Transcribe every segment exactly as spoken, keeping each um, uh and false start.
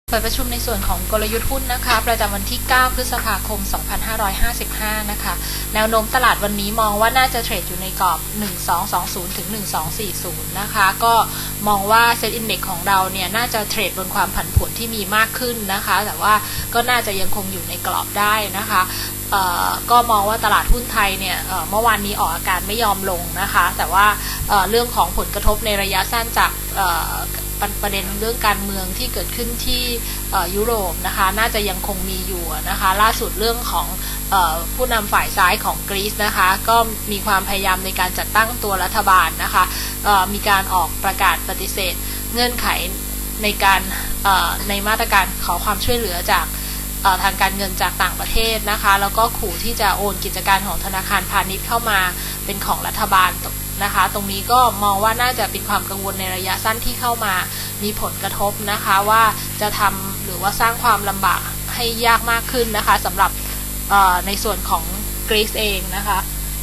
เปิดประชุมในส่วนของกลยุทธ์หุ้นนะคะประจำวันที่เก้าพฤษภาคมสองพันห้าร้อยห้าสิบห้านะคะแนวโน้มตลาดวันนี้มองว่าน่าจะเทรดอยู่ในกรอบหนึ่งสองสองศูนย์ถึงหนึ่งสองสี่ศูนย์นะคะก็มองว่าเซ็ตอินเด็กซ์ของเราเนี่ยน่าจะเทรดบนความผันผวนที่มีมากขึ้นนะคะแต่ว่าก็น่าจะยังคงอยู่ในกรอบได้นะคะก็มองว่าตลาดหุ้นไทยเนี่ยเมื่อวานนี้ออกอาการไม่ยอมลงนะคะแต่ว่าเรื่องของผลกระทบในระยะสั้นจากประเด็นเรื่องการเมืองที่เกิดขึ้นที่ยุโรปนะคะน่าจะยังคงมีอยู่นะคะล่าสุดเรื่องของผู้นำฝ่ายซ้ายของกรีซนะคะก็มีความพยายามในการจัดตั้งตัวรัฐบาลนะคะมีการออกประกาศปฏิเสธเงื่อนไขในการในมาตรการขอความช่วยเหลือจากทางการเงินจากต่างประเทศนะคะแล้วก็ขู่ที่จะโอนกิจการของธนาคารพาณิชย์เข้ามาเป็นของรัฐบาลนะคะตรงนี้ก็มองว่าน่าจะเป็นความกังวลในระยะสั้นที่เข้ามามีผลกระทบนะคะว่าจะทำหรือว่าสร้างความลำบากให้ยากมากขึ้นนะคะสำหรับในส่วนของกรีซเองนะคะ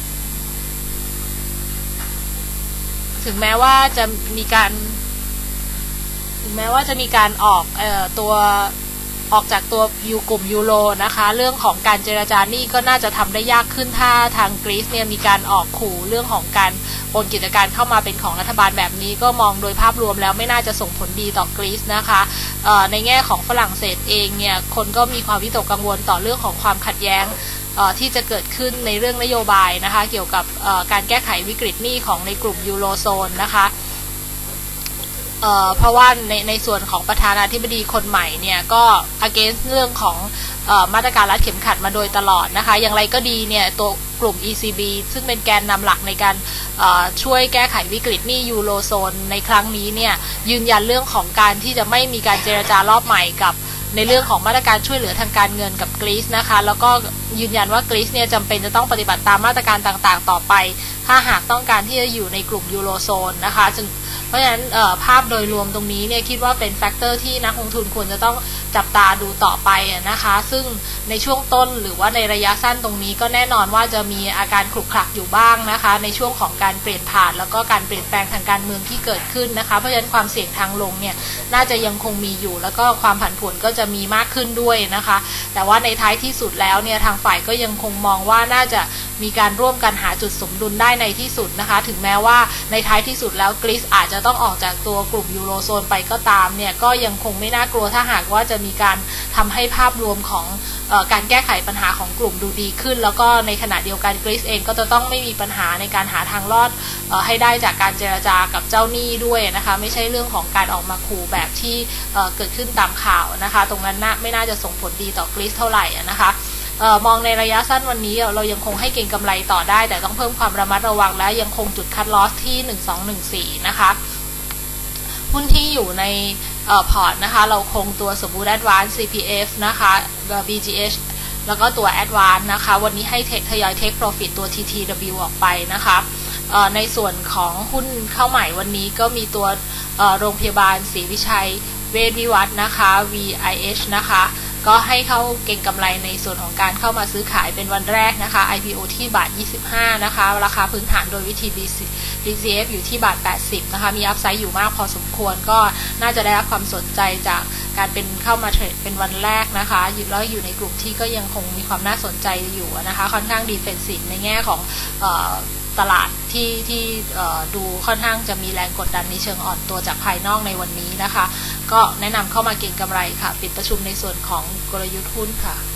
ถึงแม้ว่าจะมีการถึงแม้ว่าจะมีการออกเอ่อตัวออกจากตัวยูกลุ่มยูโรนะคะเรื่องของการเจรจานี่ก็น่าจะทำได้ยากขึ้นถ้าทางกรีซเนี่ยมีการออกขู่เรื่องของการโอนกิจการเข้ามาเป็นของรัฐบาลแบบนี้ก็มองโดยภาพรวมแล้วไม่น่าจะส่งผลดีต่อกรีซนะคะในแง่ของฝรั่งเศสเองเนี่ยคนก็มีความวิตกกังวลต่อเรื่องของความขัดแย้งที่จะเกิดขึ้นในเรื่องนโยบายนะคะเกี่ยวกับการแก้ไขวิกฤตหนี้ของในกลุ่มยูโรโซนนะคะเอ่อเพราะว่าในในส่วนของประธานาธิบดีคนใหม่เนี่ยก็ against เรื่องของเอ่อมาตรการรัดเข็มขัดมาโดยตลอดนะคะอย่างไรก็ดีเนี่ยตัวกลุ่ม อี ซี บี ซึ่งเป็นแกนนำหลักในการช่วยแก้ไขวิกฤตหนี้ยูโรโซนในครั้งนี้เนี่ยยืนยันเรื่องของการที่จะไม่มีการเจรจารอบใหม่กับในเรื่องของมาตรการช่วยเหลือทางการเงินกับกรีซนะคะแล้วก็ยืนยันว่ากรีซเนี่ยจำเป็นจะต้องปฏิบัติตามมาตรการต่างๆต่อไปถ้าหากต้องการที่จะอยู่ในกลุ่มยูโรโซนนะคะจึงเพราะฉะนั้นภาพโดยรวมตรงนี้เนี่ยคิดว่าเป็นแฟกเตอร์ที่นักลงทุนควรจะต้องจับตาดูต่อไปนะคะซึ่งในช่วงต้นหรือว่าในระยะสั้นตรงนี้ก็แน่นอนว่าจะมีอาการขลุกขลักอยู่บ้างนะคะในช่วงของการเปลี่ยนผ่านแล้วก็การเปลี่ยนแปลงทางการเมืองที่เกิดขึ้นนะคะเพราะฉะนั้นความเสี่ยงทางลงเนี่ยน่าจะยังคงมีอยู่แล้วก็ความผันผวนก็จะมีมากขึ้นด้วยนะคะแต่ว่าในท้ายที่สุดแล้วเนี่ยทางฝ่ายก็ยังคงมองว่าน่าจะมีการร่วมกันหาจุดสมดุลได้ในที่สุดนะคะถึงแม้ว่าในท้ายที่สุดแล้วกรีซอาจจะต้องออกจากตัวกลุ่มยูโรโซนไปก็ตามเนี่ยก็ยังคงไม่น่ากลัวถ้าหากว่าจะมีการทำให้ภาพรวมของเอ่อการแก้ไขปัญหาของกลุ่มดูดีขึ้นแล้วก็ในขณะเดียวกันกรีซเองก็จะต้องไม่มีปัญหาในการหาทางรอดเอ่อให้ได้จากการเจรจากับเจ้าหนี้ด้วยนะคะไม่ใช่เรื่องของการออกมาขู่แบบที่เอ่อเกิดขึ้นตามข่าวนะคะตรงนั้นน่าไม่น่าจะส่งผลดีต่อกรีซเท่าไหร่นะคะเอ่อมองในระยะสั้นวันนี้เรายังคงให้เก็งกำไรต่อได้แต่ต้องเพิ่มความระมัดระวังและยังคงจุดคัทลอสที่หนึ่งสองหนึ่งสี่นะคะหุ้นที่อยู่ในเอ่อพอร์ตนะคะเราคงตัวสมบูรณ์ Advance ซี พี เอฟ นะคะ บี จี เอช แล้วก็ตัว Advance นะคะวันนี้ให้ทยอย Take Profit ตัว ที ที ดับเบิลยู ออกไปนะคะเอ่อในส่วนของหุ้นเข้าใหม่วันนี้ก็มีตัวเอ่อโรงพยาบาลศรีวิชัยเวชวิวัฒน์นะคะ วี ไอ เอช นะคะก็ให้เข้าเก็งกำไรในส่วนของการเข้ามาซื้อขายเป็นวันแรกนะคะ ไอ พี โอ ที่บาทยี่สิบห้านะคะราคาพื้นฐานโดยวิธี บี ซี เอฟ อยู่ที่บาทแปดสิบนะคะมีอัพไซด์อยู่มากพอสมควรก็น่าจะได้รับความสนใจจากการเป็นเข้ามาเทรดเป็นวันแรกนะคะอยู่แล้วอยู่ในกลุ่มที่ก็ยังคงมีความน่าสนใจอยู่นะคะค่อนข้างดีเฟนซีฟในแง่ของเอ่อตลาดที่ที่ดูค่อนข้างจะมีแรงกดดันในเชิงอ่อนตัวจากภายนอกในวันนี้นะคะก็แนะนำเข้ามาเก็งกำไรค่ะปิดประชุมในส่วนของกลยุทธ์หุ้นค่ะ